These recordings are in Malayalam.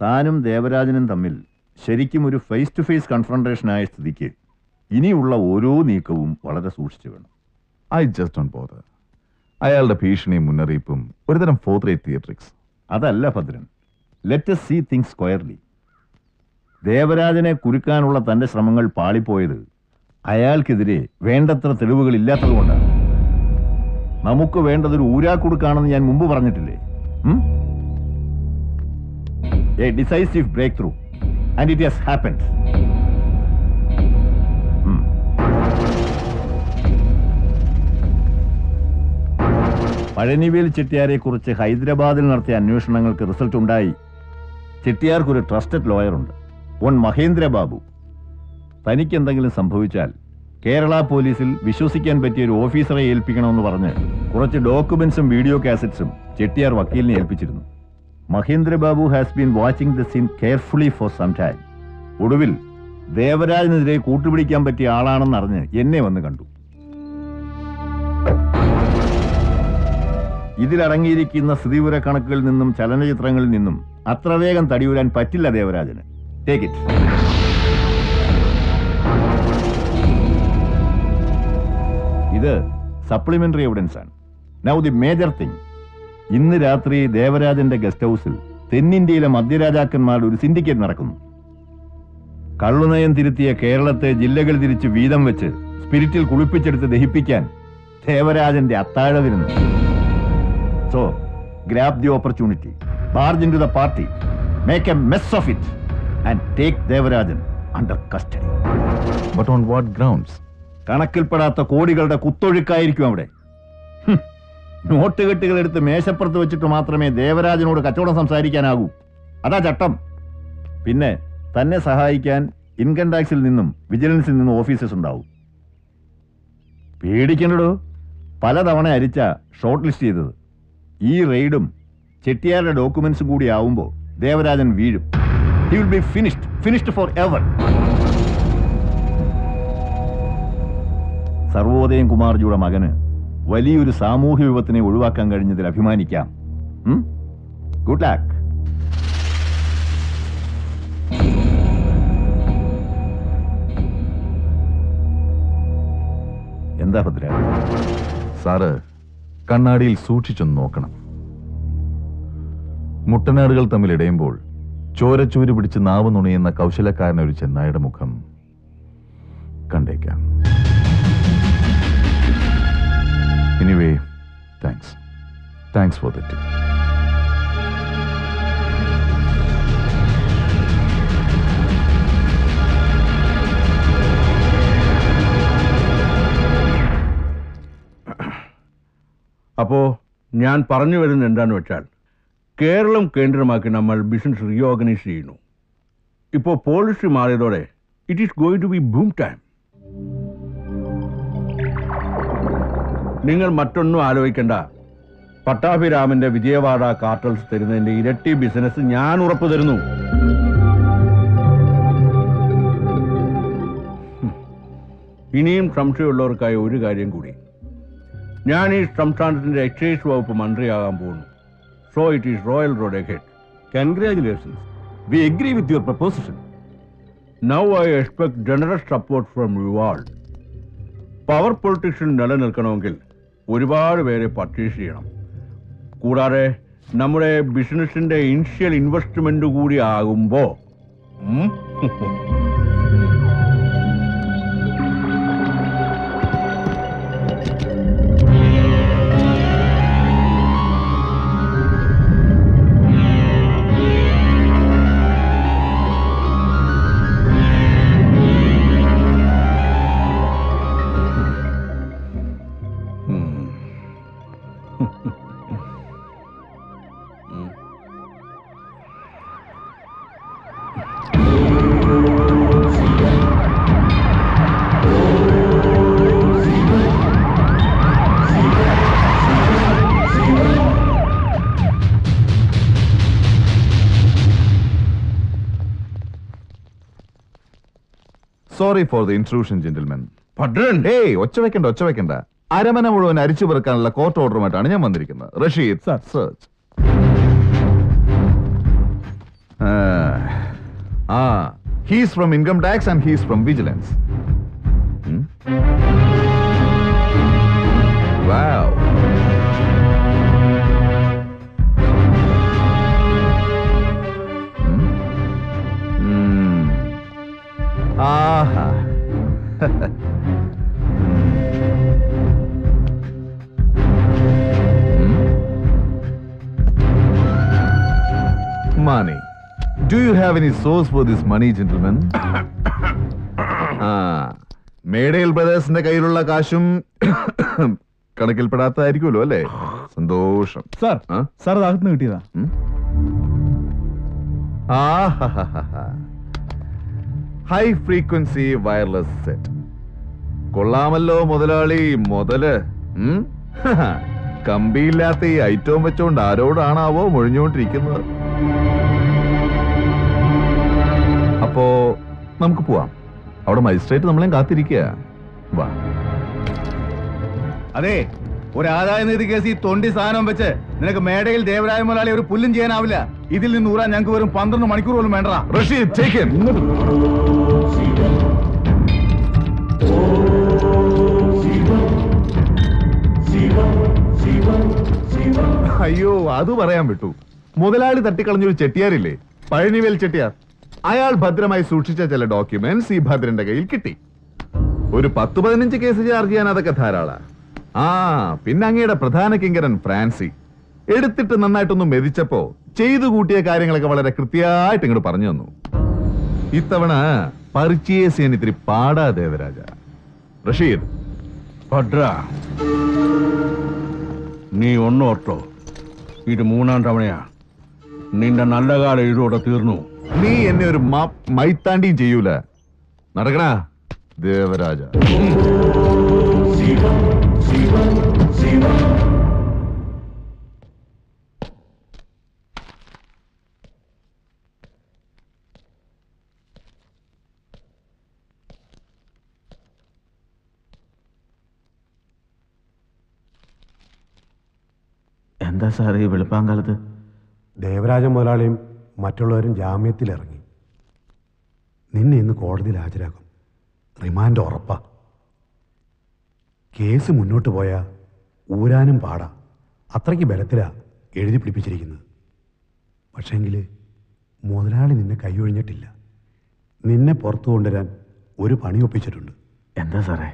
താനും ദേവരാജനും തമ്മിൽ ശരിക്കും ഒരു ഫേസ് ടു ഫേസ് കൺഫ്രണ്ടേഷനായ സ്ഥിതിക്ക് ഇനിയുള്ള ഓരോ നീക്കവും വളരെ സൂക്ഷിച്ചു വേണം. I just don't bother. അയാളുടെ ഭീഷണിയും മുന്നറിയിപ്പും ഒരുതരം ഫോർത്ത് റേറ്റ് തിയേറ്ററിക്സ്. അതല്ല Bhadran. Let us see things squarely. ദേവരാജനെ കുരുക്കാനുള്ള തന്റെ ശ്രമങ്ങൾ പാളിപ്പോയത് അയാൾക്കെതിരെ വേണ്ടത്ര തെളിവുകൾ ഇല്ലാത്തതുകൊണ്ടാണ്. നമുക്ക് വേണ്ടതൊരു ഊരാക്കുടുക്കാണെന്ന് ഞാൻ മുമ്പ് പറഞ്ഞിട്ടില്ലേ? A decisive breakthrough and it has happened. Palanivel ചെട്ടിയാരെ കുറിച്ച് ഹൈദരാബാദിൽ നടത്തിയ അന്വേഷണങ്ങൾക്ക് റിസൾട്ട് ഉണ്ടായി. ചെട്ടിയാർക്കൊരു ട്രസ്റ്റഡ് ലോയറുണ്ട്, ഓൺ മഹേന്ദ്ര ബാബു. തനിക്കെന്തെങ്കിലും സംഭവിച്ചാൽ കേരള പോലീസിൽ വിശ്വസിക്കാൻ പറ്റിയ ഒരു ഓഫീസറെ ഏൽപ്പിക്കണമെന്ന് പറഞ്ഞ് കുറച്ച് ഡോക്യുമെന്റ്സും വീഡിയോ കാസറ്റ്സും ചെട്ടിയാർ വക്കീലിനെ ഏൽപ്പിച്ചിരുന്നു. Mahendra Babu has been watching the scene carefully for some time. ഒടുവിൽ ദേവരാജനെതിരെ കൂട്ടുപിടിക്കാൻ പറ്റിയ ആളാണെന്നറിഞ്ഞ് എന്നെ വന്ന് കണ്ടു. ഇതിലടങ്ങിയിരിക്കുന്ന സ്ഥിതിവിവര കണക്കുകളിൽ നിന്നും ചലനചിത്രങ്ങളിൽ നിന്നും അത്ര വേഗം തടിയൂരാൻ പറ്റില്ല ദേവരാജന്. Take it. ഇത് സപ്ലിമെന്ററി എവിഡൻസ് ആണ്. Now the major thing. ഇന്ന് രാത്രി ദേവരാജന്റെ ഗസ്റ്റ് ഹൗസിൽ തെന്നിന്ത്യയിലെ മധ്യരാജാക്കന്മാരുടെ ഒരു സിൻഡിക്കേറ്റ് നടക്കുന്നു. കള്ളുനയം തിരുത്തിയ കേരളത്തെ ജില്ലകൾ തിരിച്ച് വീതം വെച്ച് സ്പിരിറ്റിൽ കുളിപ്പിച്ചെടുത്ത് ദഹിപ്പിക്കാൻ ദേവരാജന്റെ അത്താഴ വിരുന്നു. So, grab the opportunity, barge into the party, make a mess of it, and take Devarajan under custody. But on what grounds? കണക്കിൽപ്പെടാത്ത കോടികളുടെ കുത്തൊഴുക്കായിരിക്കും അവിടെ. നോട്ടുകെട്ടുകൾ എടുത്ത് മേശപ്പുറത്ത് വെച്ചിട്ട് മാത്രമേ ദേവരാജനോട് കച്ചവടം സംസാരിക്കാനാകൂ. അതാ ചട്ടം. പിന്നെ തന്നെ സഹായിക്കാൻ ഇൻകം ടാക്സിൽ നിന്നും വിജിലൻസിൽ നിന്നും ഓഫീസേഴ്സ് ഉണ്ടാവും. പേടിക്കണ്ടോ, പലതവണ അരിച്ച ഷോർട്ട് ലിസ്റ്റ് ചെയ്തത്. ഈ റെയ്ഡും ചെട്ടിയാരുടെ ഡോക്യുമെന്റ്സും കൂടി ആവുമ്പോൾ ദേവരാജൻ വീഴും. He will be finished for ever. Sarvodayam കുമാർജിയുടെ മകന് വലിയൊരു സാമൂഹ്യ വിപത്തിനെ ഒഴിവാക്കാൻ കഴിഞ്ഞതിൽ അഭിമാനിക്കാം. Good luck. എന്താ ഭദ്ര? സാറ് കണ്ണാടിയിൽ സൂക്ഷിച്ചൊന്ന് നോക്കണം. മുട്ടനാടുകൾ തമ്മിൽ ഇടയുമ്പോൾ ചോരച്ചൂര് പിടിച്ച് നാവ് നുണയുന്ന കൗശലക്കാരനൊരു ചെന്നായുടെ മുഖം കണ്ടേക്കാം. Anyway, thanks for the tip. അപ്പോൾ ഞാൻ പറഞ്ഞു വരുന്നത് എന്താണെന്ന് വെച്ചാൽ, കേരളം കേന്ദ്രമാക്കി നമ്മൾ ബിസിനസ് റീഓർഗനൈസ് ചെയ്യുന്നു. ഇപ്പോൾ പോളിസി മാറിയതോടെ it is going to be boom time. നിങ്ങൾ മറ്റൊന്നും ആലോചിക്കേണ്ട. പട്ടാഭിരാമന്റെ വിജയവാഡ കാർട്ടൽസ് തരുന്നതിൻ്റെ ഇരട്ടി ബിസിനസ് ഞാൻ ഉറപ്പു തരുന്നു. ഇനിയും സംശയമുള്ളവർക്കായി ഒരു കാര്യം കൂടി. ഞാൻ ഈ സംസ്ഥാനത്തിന്റെ എക്സൈസ് വകുപ്പ് മന്ത്രിയാകാൻ പോകുന്നു. So it is royal road ahead. Congratulations. We agree with your proposition. Now I expect generous support from you all. Power പൊളിറ്റിക്സിൽ നിലനിൽക്കണമെങ്കിൽ ഒരുപാട് പേരെ പർച്ചേസ് ചെയ്യണം. കൂടാതെ നമ്മുടെ ബിസിനസിന്റെ ഇനിഷ്യൽ ഇൻവെസ്റ്റ്മെന്റ് കൂടി ആകുമ്പോൾ sorry for the intrusion gentlemen. ഒച്ച വെക്കണ്ട. അരമന മുഴുവൻ അരിച്ചു പെറുക്കാനുള്ള കോർട്ട് ഓർഡറുമായിട്ടാണ് ഞാൻ വന്നിരിക്കുന്നത്. Rasheed, search. He's from income tax and he's from vigilance. Wow. Aha. Money. Do you have any source for this money, gentlemen? മേഡേൽ ബ്രദേഴ്സിന്റെ കയ്യിലുള്ള കാശും കണക്കിൽപ്പെടാത്തതായിരിക്കുമല്ലോ അല്ലേ? സന്തോഷം. സാർ സാർ അകത്ത് കിട്ടിയതാ. High frequency wireless set. കൊള്ളാമല്ലോ മുതലാളി. മുതല് കമ്പിയില്ലാത്ത ഈ ഐറ്റവും വെച്ചോണ്ട് ആരോടാണാവോ മൊഴിഞ്ഞുകൊണ്ടിരിക്കുന്നത്. അപ്പോ നമുക്ക് പോവാം. അവിടെ മജിസ്ട്രേറ്റ് നമ്മളെ കാത്തിരിക്കുക. വാ. അതെ, ഒരു ആദായ നികുതി കേസ് ഈ തൊണ്ടി സാധനം വെച്ച് നിനക്ക് മേടയിൽ ദേവരായ മുതലാളി ഒരു പുല്ലും ചെയ്യാനാവില്ല. ഇതിൽ നിന്ന് ഊരാൻ ഞങ്ങൾക്ക് വെറും 12 മണിക്കൂർ പോലും വേണ്ട. Rasheed, take him. അയ്യോ, അത് പറയാൻ വിട്ടു. മുതലാളി തട്ടിക്കളഞ്ഞൊരു ചെട്ടിയാരില്ലേ, പഴനിവേൽ ചെട്ടിയാർ. അയാൾ ഭദ്രമായി സൂക്ഷിച്ച ചില ഡോക്യുമെന്റ്സ് ഈ ഭദ്രന്റെ കയ്യിൽ കിട്ടി. ഒരു 10-15 കേസ് ചാർജ് ചെയ്യാൻ അതൊക്കെ ധാരാള. പിന്നെ അങ്ങയുടെ പ്രധാന കിങ്കരൻ ഫ്രാൻസി എടുത്തിട്ട് നന്നായിട്ടൊന്ന് മെതിച്ചപ്പോ ചെയ്തു കൂട്ടിയ കാര്യങ്ങളൊക്കെ വളരെ കൃത്യമായിട്ട് ഇങ്ങോട്ട് പറഞ്ഞു തന്നു. ഇത്തവണ പർച്ചേസ് ചെയ്യാൻ ഇത്തിരി പാടാ ദേവരാജ. റഷീദ്, ഭദ്ര, നീ ഒന്നോർത്തോ, ഇത് 3-ാം തവണയാ. നിന്റെ നല്ല കാലം ഇതോടെ തീർന്നു. നീ എന്നെ ഒരു മൈത്താണ്ടിയും ചെയ്യൂല. നടക്കണ ദേവരാജ. എന്താ സാർ ഈ വെളുപ്പാങ്കാലത്ത്? ദേവരാജ മുതലാളിയും മറ്റുള്ളവരും ജാമ്യത്തിലിറങ്ങി. നിന്നെ ഇന്ന് കോടതിയിൽ ഹാജരാക്കും. റിമാൻഡ് ഉറപ്പാ. കേസ് മുന്നോട്ട് പോയാൽ ഊരാനും പാടാ. അത്രയ്ക്ക് ബലത്തിലാ എഴുതി പിടിപ്പിച്ചിരിക്കുന്നത്. പക്ഷേങ്കിൽ മുതലാളി നിന്നെ കൈയൊഴിഞ്ഞിട്ടില്ല. നിന്നെ പുറത്തു കൊണ്ടുവരാൻ ഒരു പണി ഒപ്പിച്ചിട്ടുണ്ട്. എന്താ സാറേ?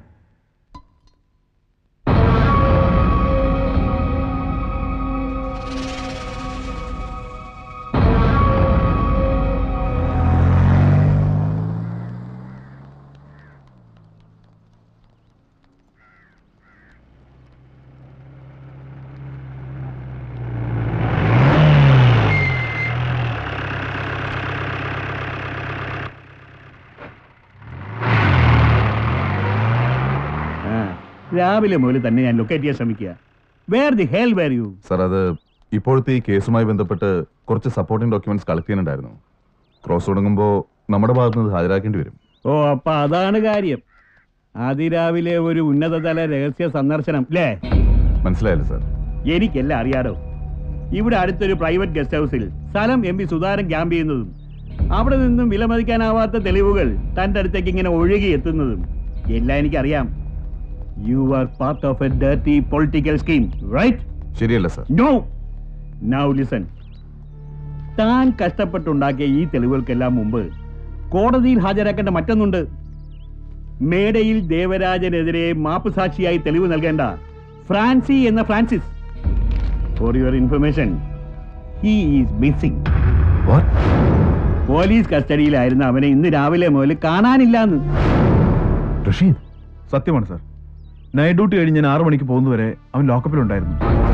രാവിലെ മുതൽ തന്നെ ഞാൻ ലൊക്കേറ്റ് ചെയ്യാൻ ശ്രമിക്കുക. Where the hell where you? Sir, അത് ഇപ്പോഴത്തെ ഈ കേസുമായി ബന്ധപ്പെട്ട് കുറച്ച് സപ്പോർട്ടിംഗ് ഡോക്യുമെന്റ്സ് കളക്ട് ചെയ്യാനുണ്ടായിരുന്നു. ക്രോസ് തുടങ്ങുമ്പോൾ നമ്മുടെ ഭാഗത്ത് നിന്ന് ഹാജരാക്കേണ്ടി വരും. ഓ, അപ്പൊ അതാണ് കാര്യം. അതിരാവിലെ ഒരു ഉന്നതതല രഹസ്യ സന്ദർശനം അല്ലേ? മനസ്സിലായില്ല സർ. എനിക്കെല്ലാം അറിയാടോ. ഇവിടെ അടുത്തൊരു പ്രൈവറ്റ് ഗസ്റ്റ് ഹൗസിൽ സ്ഥലം MP സുധാരൻ ക്യാമ്പ് ചെയ്യുന്നതും അവിടെ നിന്നും വിലമതിക്കാനാവാത്ത തെളിവുകൾ തൻ്റെ അടുത്തേക്ക് ഇങ്ങനെ ഒഴുകി എത്തുന്നതും എല്ലാം എനിക്കറിയാം. You are part of a dirty political scheme, right? ശരിയല്ല സർ. No. Now listen. താൻ കഷ്ടപ്പെട്ടുണ്ടാക്കിയ ഈ തെളിവുകൾക്കെല്ലാം മുമ്പ് കോടതിയിൽ ഹാജരാക്കേണ്ട മറ്റൊന്നുണ്ട്. മേടയിൽ ദേവരാജനെതിരെ മാപ്പ് സാക്ഷിയായി തെളിവ് നൽകേണ്ട ഫ്രാൻസി എന്ന Francis. For your information, he is missing. What? Police കസ്റ്റഡിയിലായിരുന്ന അവനെ ഇന്ന് രാവിലെ മുതൽ കാണാനില്ലാന്ന്. റഷീദ്, സത്യമാണ് സാർ. നൈറ്റ് ഡ്യൂട്ടി കഴിഞ്ഞ് ഞാൻ 6 മണിക്ക് പോകുന്നവരെ അവൻ ലോക്കപ്പിലുണ്ടായിരുന്നു.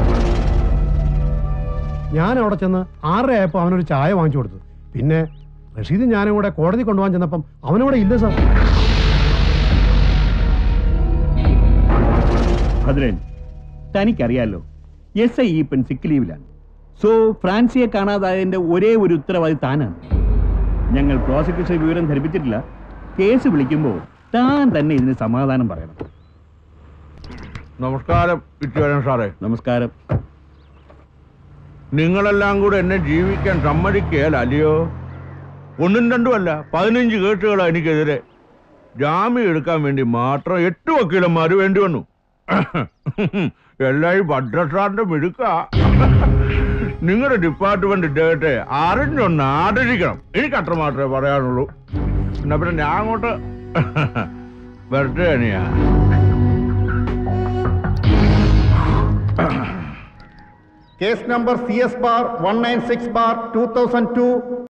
ഞാൻ അവിടെ ചെന്ന് 6:30 ആയപ്പോൾ അവനൊരു ചായ വാങ്ങിച്ചു കൊടുത്തു. പിന്നെ റഷീദും ഞാനും കൂടെ കോടതി കൊണ്ടുപോകാൻ ചെന്നപ്പം അവനവിടെ ഇല്ല സാർ. ഭദ്രൻ, തനിക്കറിയാലോ SI ഈപ്പൻ സിക്ക് ലീവിലാണ്. സോ ഫ്രാൻസിയെ കാണാതായതിന്റെ ഒരേ ഒരു ഉത്തരവാദി താനാണ്. ഞങ്ങൾ പ്രോസിക്യൂഷൻ വിവരം ധരിപ്പിച്ചിട്ടില്ല. കേസ് വിളിക്കുമ്പോൾ താൻ തന്നെ ഇതിന് സമാധാനം പറയണം. നമസ്കാരം ഇറ്റുവരൻ സാറേ. നമസ്കാരം. നിങ്ങളെല്ലാം കൂടെ എന്നെ ജീവിക്കാൻ സമ്മതിക്കുകയല്ല, അല്ലയോ? ഒന്നും രണ്ടുമല്ല 15 കേസുകളാണ് എനിക്കെതിരെ. ജാമ്യം എടുക്കാൻ വേണ്ടി മാത്രം 8 വക്കീലന്മാർ വേണ്ടി വന്നു. എല്ലാം ഈ ഭദ്രസാറിന്റെ മിടുക്ക. നിങ്ങളുടെ ഡിപ്പാർട്ട്മെന്റ് ഇദ്ദേഹത്തെ അറിഞ്ഞൊന്ന് ആദരിക്കണം. എനിക്ക് അത്ര മാത്രമേ പറയാനുള്ളൂ. എന്നാ പിന്നെ ഞാൻ അങ്ങോട്ട് വെറുതെ തന്നെയാ. Case number CS bar 196 bar 2002